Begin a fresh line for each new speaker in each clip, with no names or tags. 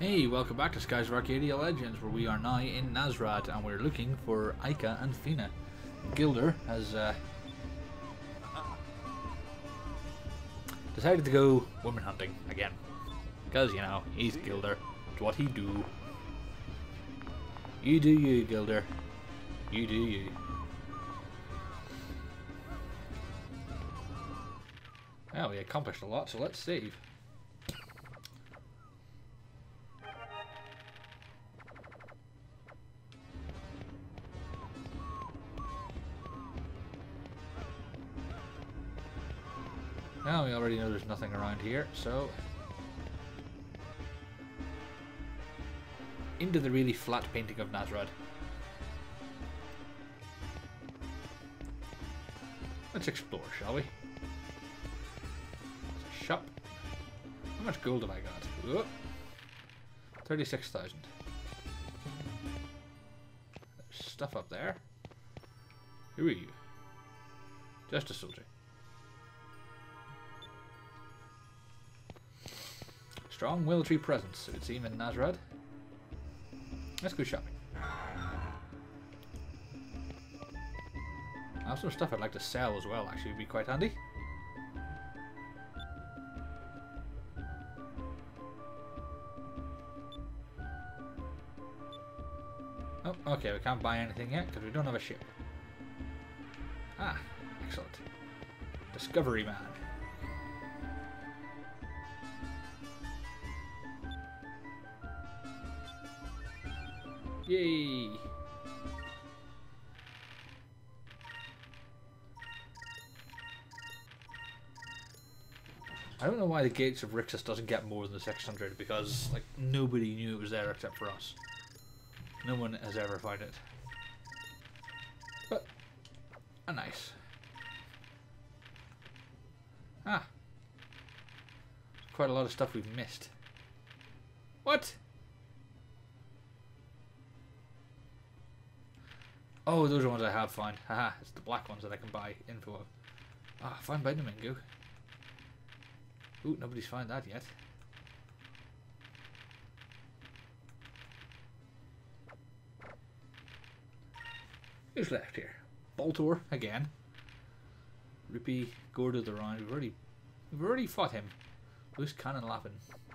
Hey, welcome back to Skies of Arcadia Legends, where we are now in Nazrad and we're looking for Aika and Fina. Gilder has decided to go woman hunting again. Because, you know, he's Gilder. It's what he do. You do you, Gilder. You do you. Well, we accomplished a lot, so let's save. Now we already know there's nothing around here, so into the really flat painting of Nazrad. Let's explore, shall we? Shop. How much gold have I got? Whoa. 36,000. There's stuff up there. Who are you? Just a soldier. Strong military presence, it would seem, in Nazrad. Let's go shopping. I have some stuff I'd like to sell as well, actually, would be quite handy. Oh, okay, we can't buy anything yet because we don't have a ship. Ah, excellent. Discovery man. Yay! I don't know why the Gates of Rixus doesn't get more than the 600, because like nobody knew it was there except for us. No one has ever found it. But nice. Ah. Quite a lot of stuff we've missed. What? Oh, those are ones I have found. Haha, it's the black ones that I can buy info of. Ah, found by Domingo. Ooh, nobody's found that yet. Who's left here? Baltor again. Rupee, Gordo the Round. We've already fought him. Loose cannon lapping.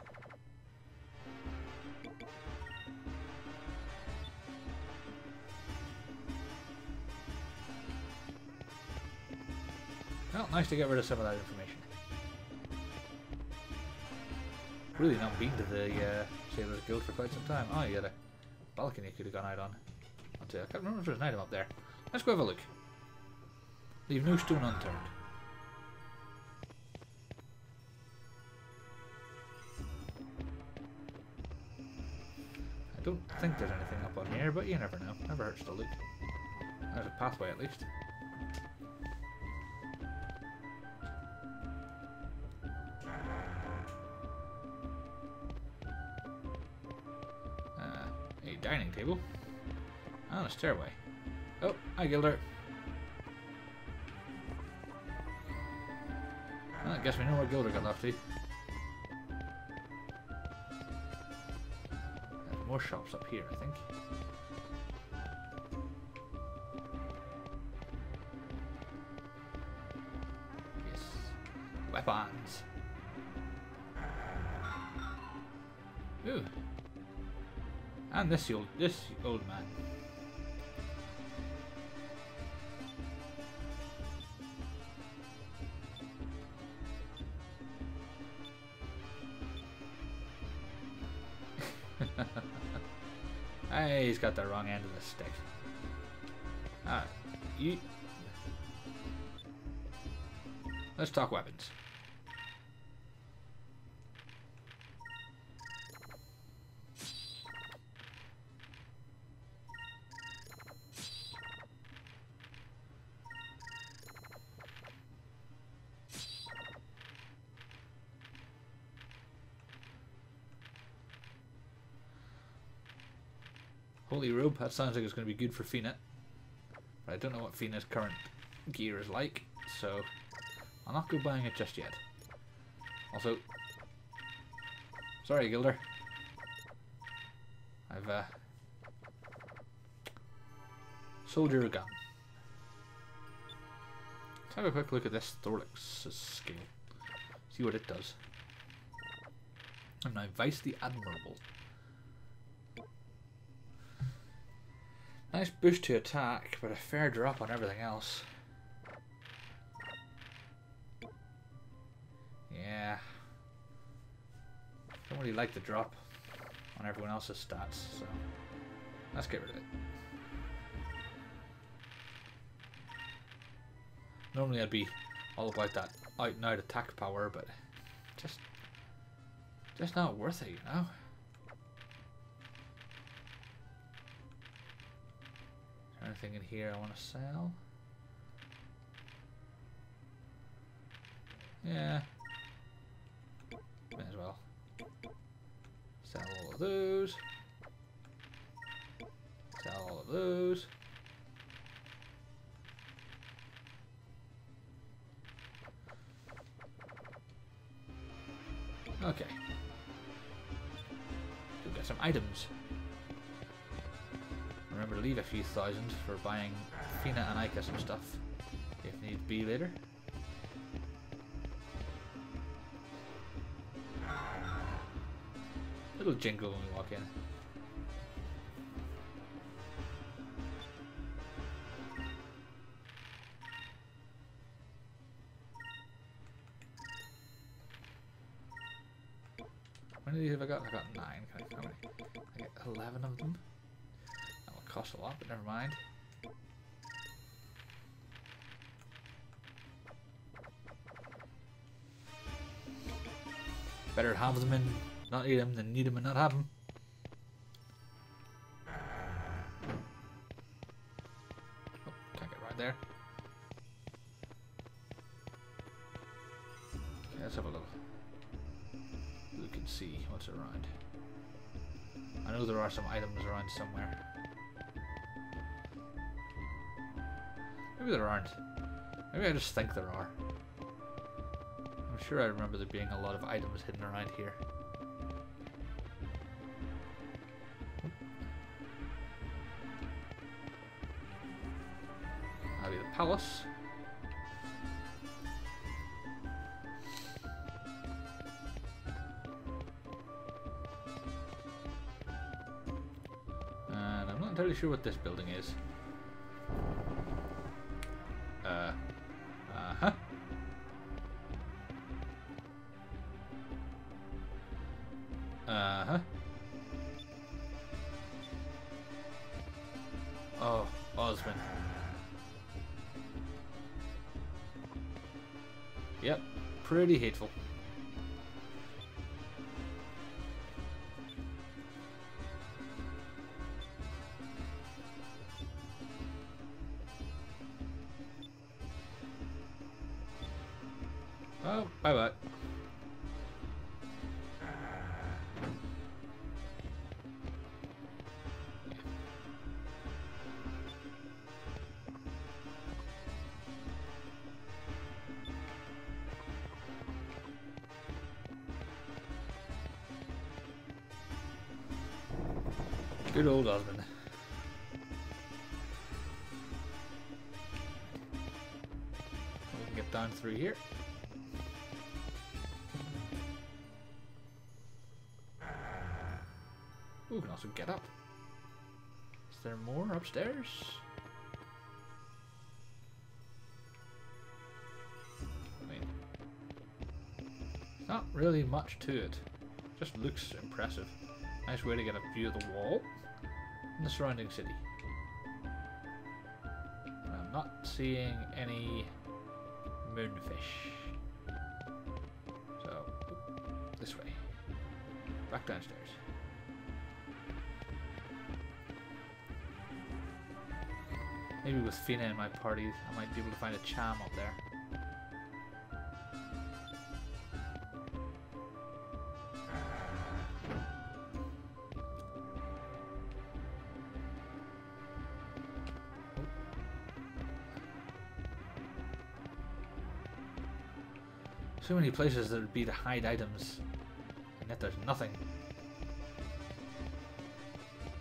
Well, nice to get rid of some of that information. Really not been to the Sailor's Guild for quite some time. Oh, you got a balcony you could have gone out on. I can't remember if there's an item up there. Let's go have a look. Leave no stone unturned. I don't think there's anything up on here, but you never know. Never hurts to look. There's a pathway at least. Dining table. And a stairway. Oh, hi Gilder. Well, I guess we know where Gilder got off to. There's more shops up here, I think. Yes. Weapons. Ooh. And this old man. Hey, he's got the wrong end of the stick. Ah, you. Let's talk weapons. Holy robe, that sounds like it's going to be good for Fina. But I don't know what Fina's current gear is like, so I'll not go buying it just yet. Also, sorry Gilder. I've soldier gun. Let's have a quick look at this thorax skill. See what it does. And now Vice the Admirable. Nice boost to attack, but a fair drop on everything else. Yeah. Don't really like the drop on everyone else's stats, so let's get rid of it. Normally I'd be all about that out and out attack power, but just not worth it, you know? Is there anything in here I want to sell? Yeah. May as well. Sell all of those. Sell all of those. Okay. We'll get some items. Remember to leave a few thousand for buying Fina and Ica some stuff if need be later. Little jingle when we walk in. How many have I got? I got 9. How many? I get 11 of them. That will cost a lot, but never mind. Better have them and not need them than need them and not have them. Oh, can't get right there. Okay, let's have a look. We can see what's around. I know there are some items around somewhere. Maybe there aren't. Maybe I just think there are. I'm sure I remember there being a lot of items hidden around here. That'll be the palace. And I'm not entirely sure what this building is. Uh-huh. Uh-huh. Oh, Osmond. Yep, pretty hateful. Oh, bye-bye. Good old Osmond. We can get down through here. Ooh, we can also get up. Is there more upstairs? I mean, not really much to it. Just looks impressive. Nice way to get a view of the wall and the surrounding city. And I'm not seeing any moonfish. So, this way. Back downstairs. Maybe with Fina in my party, I might be able to find a cham up there. So many places there would be to hide items, and yet there's nothing.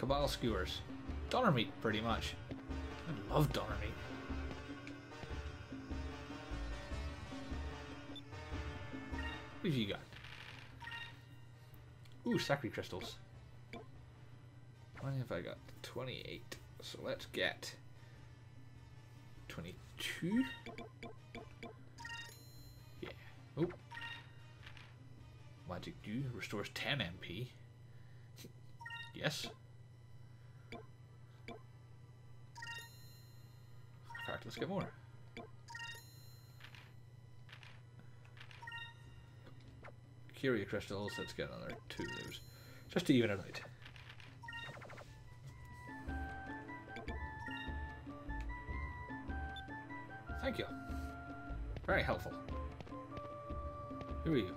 Cabal skewers. Donner meat, pretty much. I love donner meat. What have you got? Ooh, Sacred crystals. How many have I got? 28. So let's get 22. Yeah. Oh. Magic Dew restores 10 MP. Yes. Alright, let's get more. Curia crystals, let's get another 2 of those. Just to even it out. Thank you. Very helpful. Who are you?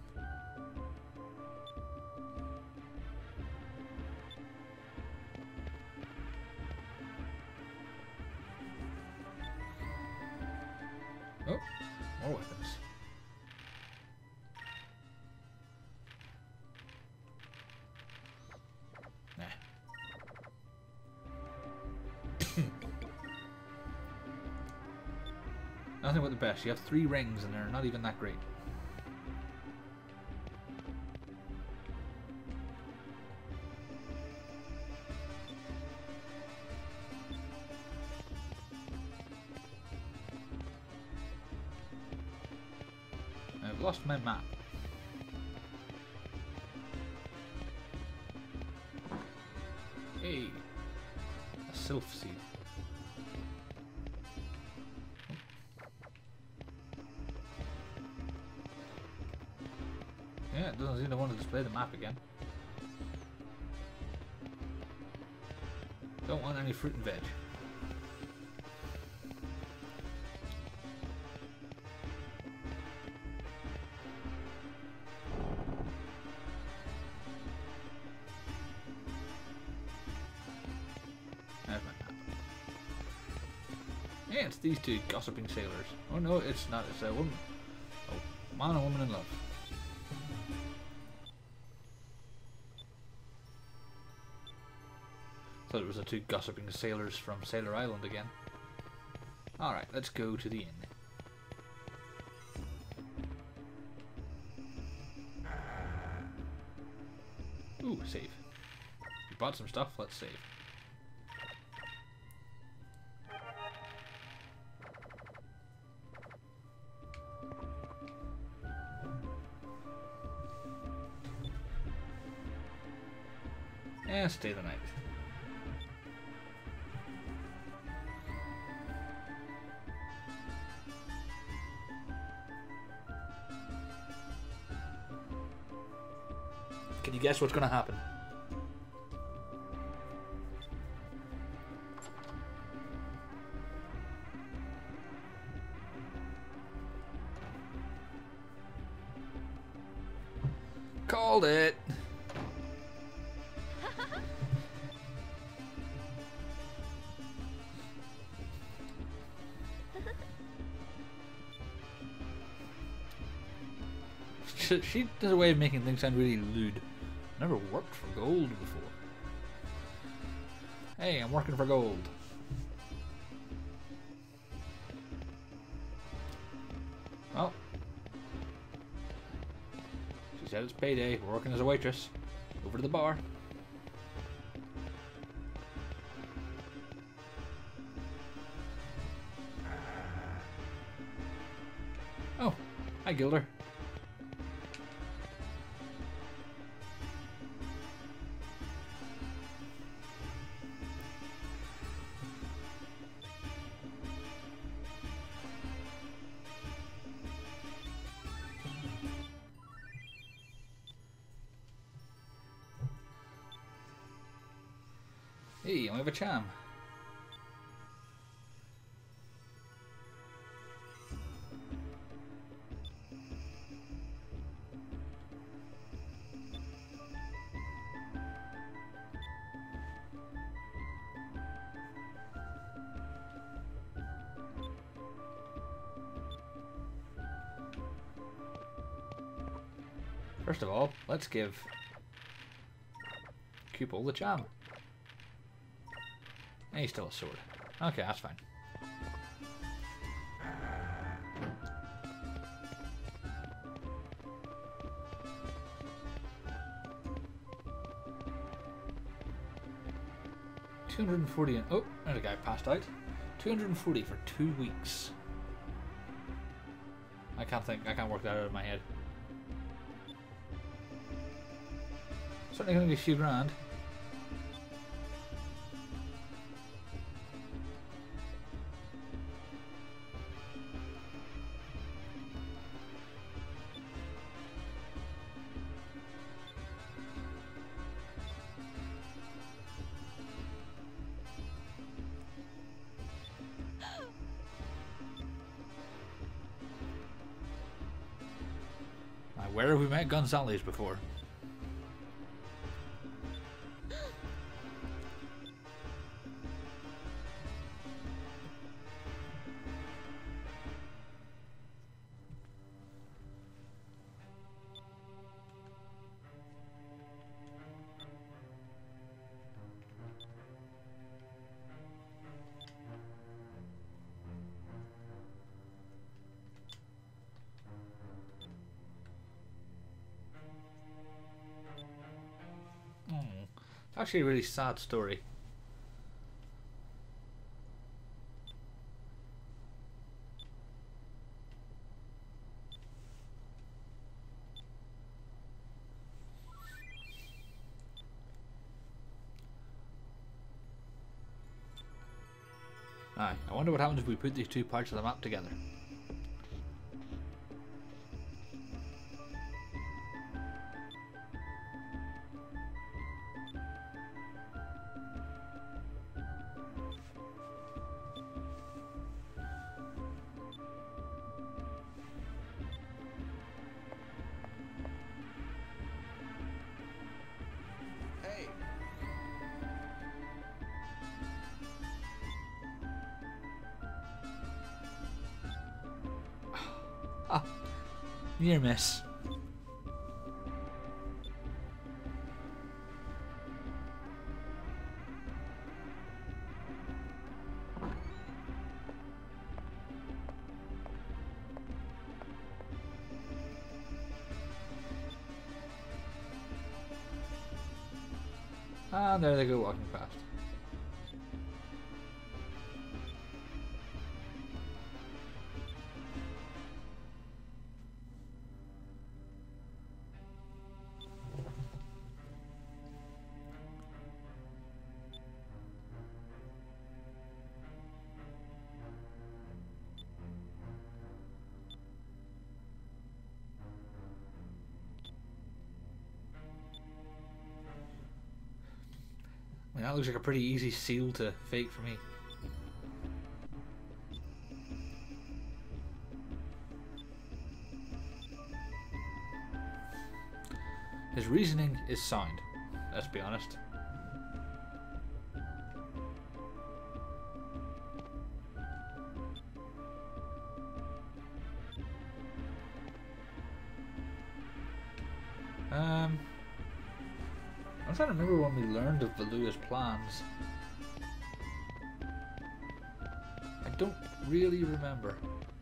Oh, more weapons. Nah. Nothing but the best. You have 3 rings and they're not even that great. I've lost my map. Hey, a sylph seed. Yeah, it doesn't seem to want to display the map again. Don't want any fruit and veg. There's my map. Yeah, it's these 2 gossiping sailors. Oh no, it's not. It's a woman. Oh, man and woman in love. Thought it was the 2 gossiping sailors from Sailor Island again. Alright, let's go to the inn. Ooh, save. We bought some stuff, let's save. Yeah, stay the night. Can you guess what's going to happen? Called it! She does a way of making things sound really lewd. Never worked for gold before. Hey, I'm working for gold. Well, she said it's payday. We're working as a waitress. Over to the bar. Oh, hi Gilder. Hey, I have a charm. First of all, let's give Cupel the charm. And he's still a sword. Okay, that's fine. $240 and oh, there's a guy passed out. $240 for 2 weeks. I can't work that out of my head. Certainly gonna be a few grand. Where have we met Gonzales before? Actually a really sad story. Aye, I wonder what happens if we put these two parts of the map together. Near miss. And there they go walking past. I mean, that looks like a pretty easy seal to fake for me. His reasoning is sound, let's be honest. I'm trying to remember when we learned of Valua's plans. I don't really remember.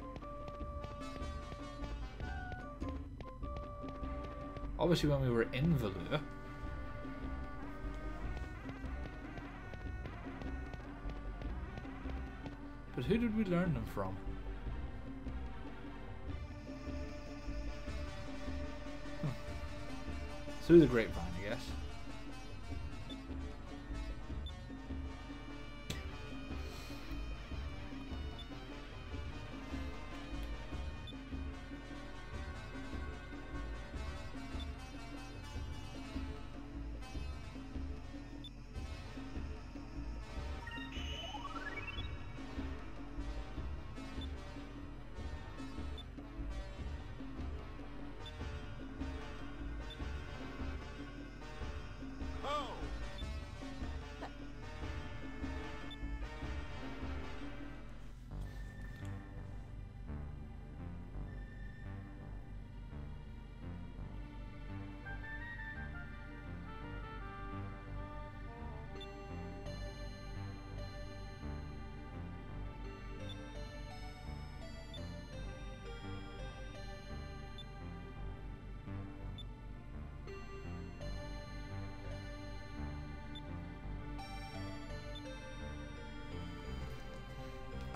Obviously when we were in Valua. But who did we learn them from? Through the grapevine, I guess.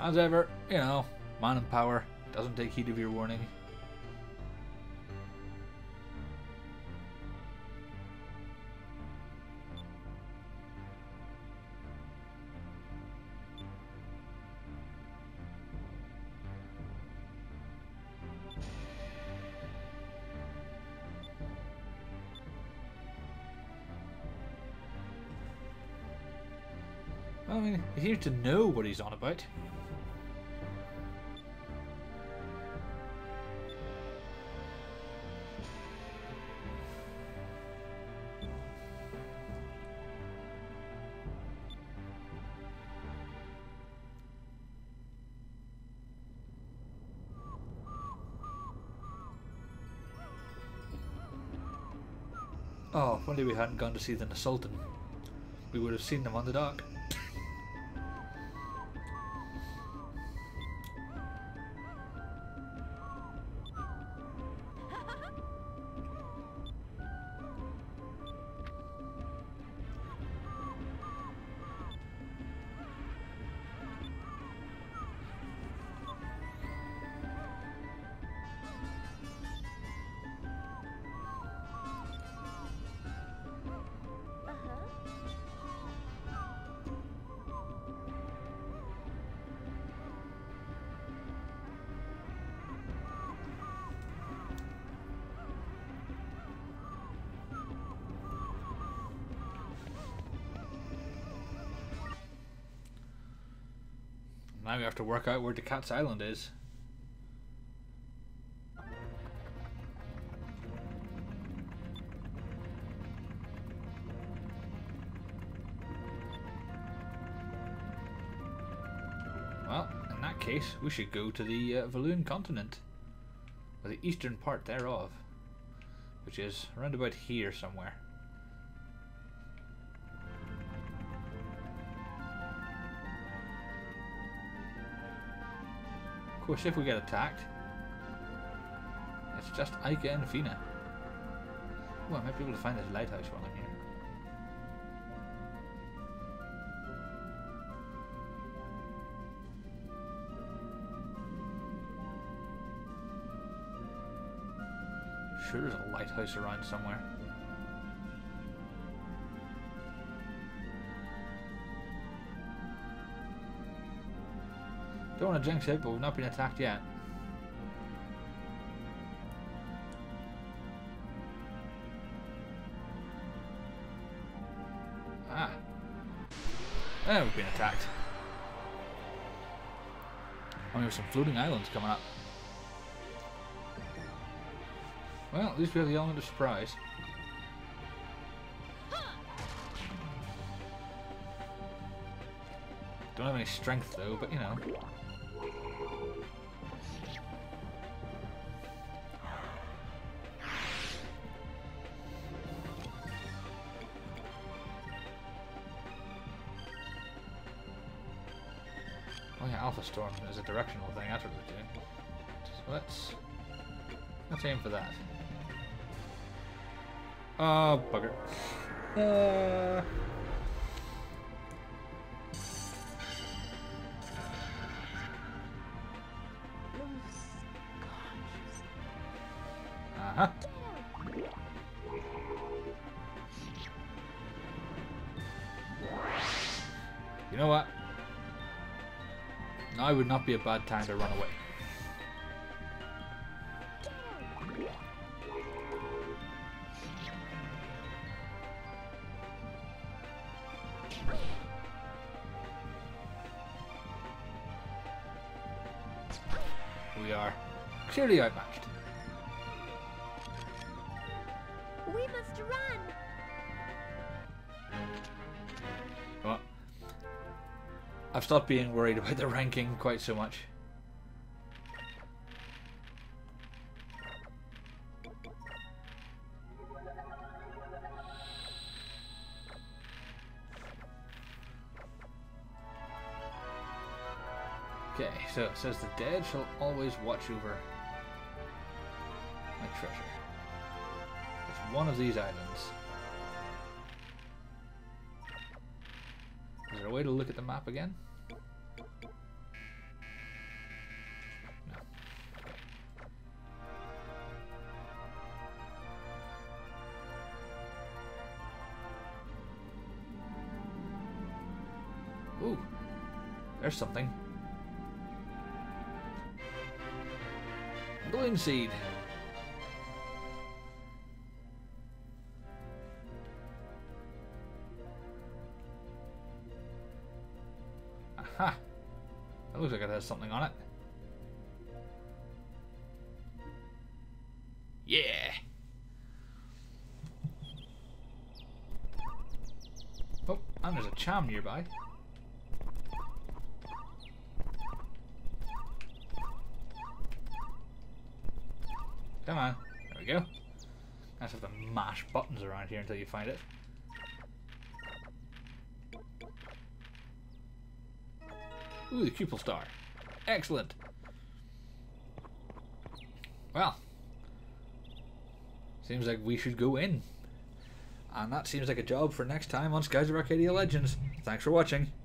As ever, you know, man in power doesn't take heed of your warning. I mean, he seems to know what he's on about. Oh, if only we hadn't gone to see the Sultan. We would have seen them on the dock. Now we have to work out where the Cat's Island is. Well, in that case, we should go to the Valoon continent, or the eastern part thereof, which is around about here somewhere. Of course, if we get attacked, it's just Ika and Fina. Oh, I might be able to find this lighthouse while I'm here. Sure, there's a lighthouse around somewhere. Don't want to jinx it, but we've not been attacked yet. Ah. We've been attacked. Oh, we have some floating islands coming up. Well, at least we have the element of surprise. Don't have any strength though, but you know. Oh yeah, Alpha Storm is a directional thing, that's what we're doing. So let's aim for that. Oh, bugger. Uh-huh. You know what? Now would not be a bad time to run away. We are clearly outmatched.
We must run.
Well, I've stopped being worried about the ranking quite so much. Okay, so it says the dead shall always watch over my treasure. It's one of these islands. Is there a way to look at the map again? Ooh, there's something. Balloon seed. Aha! That looks like it has something on it. Yeah! Oh, and there's a charm nearby. Come on. There we go. I just have to mash buttons around here until you find it. Ooh, the Cupel Star. Excellent. Well, seems like we should go in. And that seems like a job for next time on Skies of Arcadia Legends. Thanks for watching.